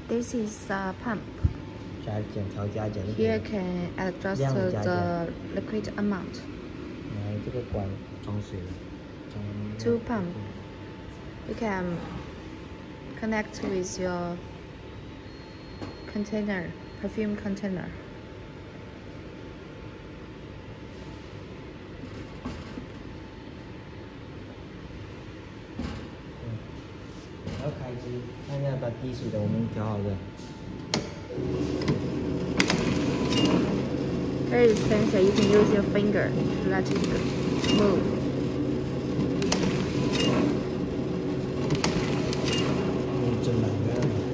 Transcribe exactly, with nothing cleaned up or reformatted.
This is a pump. 加减调加减。 Here can adjust the liquid amount. 来，这个管装水。 Two pump. You can connect with your container, perfume container. Mm. 然后开机，看一下把滴水的我们调好了。 Here is sensor. You can use your finger to let it move.